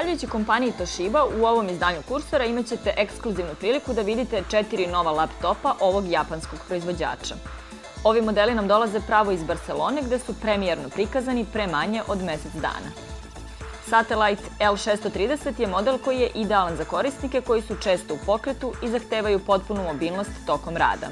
Zahvaljujući kompaniji Toshiba, u ovom izdanju kursora imat ćete ekskluzivnu priliku da vidite 4 nova laptopa ovog japanskog proizvođača. Ovi modeli nam dolaze pravo iz Barcelone, gde su premijerno prikazani pre manje od mesec dana. Satellite L630 je model koji je idealan za korisnike koji su često u pokretu i zahtevaju potpunu mobilnost tokom rada.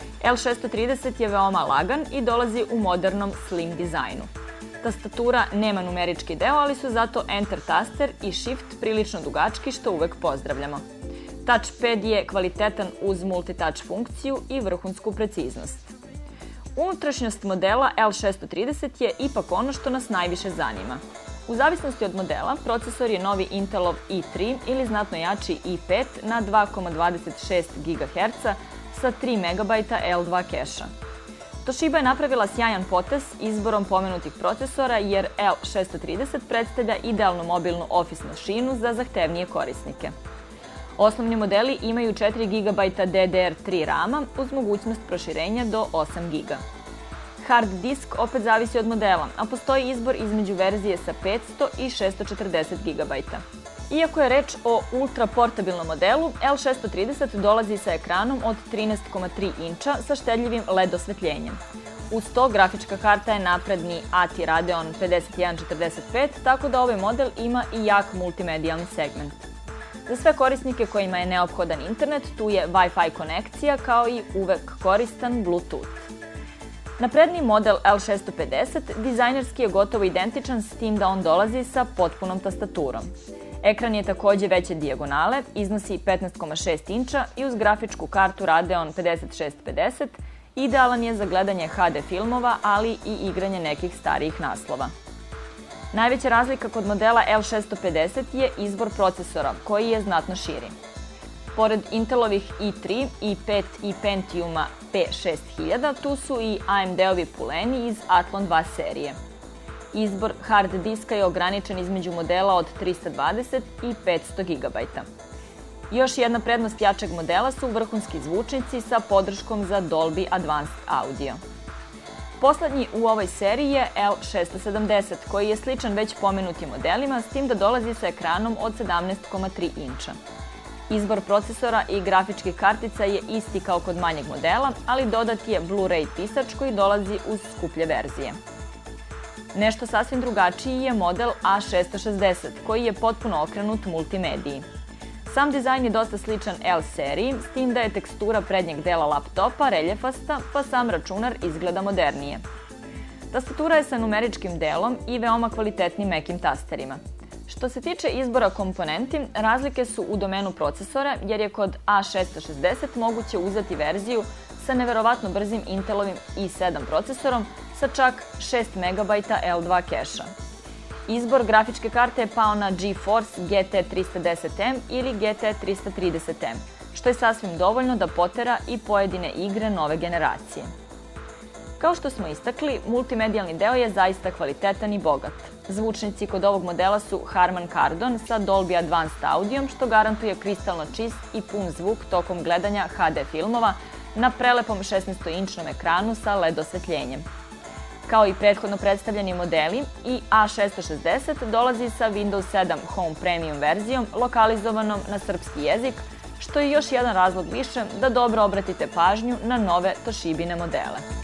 L630 je veoma lagan i dolazi u modernom slim dizajnu. Tastatura nema numerički deo, ali su zato Enter taster i Shift prilično dugački, što uvek pozdravljamo. Touchpad je kvalitetan uz multitouch funkciju i vrhunsku preciznost. Unutrašnjost modela L630 je ipak ono što nas najviše zanima. U zavisnosti od modela, procesor je novi Intelov i3 ili znatno jači i5 na 2,26 GHz sa 3 MB L2 keša. Toshiba je napravila sjajan potez izborom pomenutih procesora jer L630 predstavlja idealnu mobilnu office mašinu za zahtevnije korisnike. Osnovni modeli imaju 4 GB DDR3 RAM-a uz mogućnost proširenja do 8 GB. Hard disk opet zavisi od modela, a postoji izbor između verzije sa 500 i 640 GB. Iako je reč o ultra portabilnom modelu, L630 dolazi sa ekranom od 13,3 inča sa štedljivim LED osvetljenjem. Uz to, grafička karta je napredni ATI Radeon 5145, tako da ovaj model ima i jak multimedijalni segment. Za sve korisnike kojima je neophodan internet, tu je Wi-Fi konekcija kao i uvek koristan Bluetooth. Napredniji model L650 dizajnerski je gotovo identičan, s tim da on dolazi sa potpunom tastaturom. Ekran je takođe veće dijagonale, iznosi 15,6 inča i uz grafičku kartu Radeon 5650 idealan je za gledanje HD filmova, ali i igranje nekih starijih naslova. Najveća razlika kod modela L650 je izbor procesora, koji je znatno širi. Pored Intelovih i3, i5 i Pentiuma P6000, tu su i AMD-ovi puleni iz Athlon 2 serije. Izbor hard diska je ograničen između modela od 320 i 500 GB. Još jedna prednost jačeg modela su vrhunski zvučnici sa podrškom za Dolby Advanced Audio. Poslednji u ovoj seriji je L670, koji je sličan već pomenutim modelima, s tim da dolazi sa ekranom od 17,3 inča. Izbor procesora i grafičkih kartica je isti kao kod manjeg modela, ali dodat je Blu-ray pisač koji dolazi uz skuplje verzije. Nešto sasvim drugačiji je model A660, koji je potpuno okrenut multimediji. Sam dizajn je dosta sličan L seriji, s tim da je tekstura prednjeg dela laptopa reljefasta, pa sam računar izgleda modernije. Tastatura je sa numeričkim delom i veoma kvalitetnim mekim tasterima. Što se tiče izbora komponenti, razlike su u domenu procesora, jer je kod A660 moguće uzeti verziju sa neverovatno brzim Intelovim i7 procesorom sa čak 6 MB L2 keša. Izbor grafičke karte je pao na GeForce GT 310M ili GT 330M, što je sasvim dovoljno da potera i pojedine igre nove generacije. Kao što smo istakli, multimedijalni deo je zaista kvalitetan i bogat. Zvučnici kod ovog modela su Harman Kardon sa Dolby Advanced Audiom, što garantuje kristalno čist i pun zvuk tokom gledanja HD filmova na prelepom 16-inčnom ekranu sa LED osvetljenjem. Kao i prethodno predstavljeni modeli, i A660 dolazi sa Windows 7 Home Premium verzijom lokalizovanom na srpski jezik, što je još jedan razlog više da dobro obratite pažnju na nove Toshibine modele.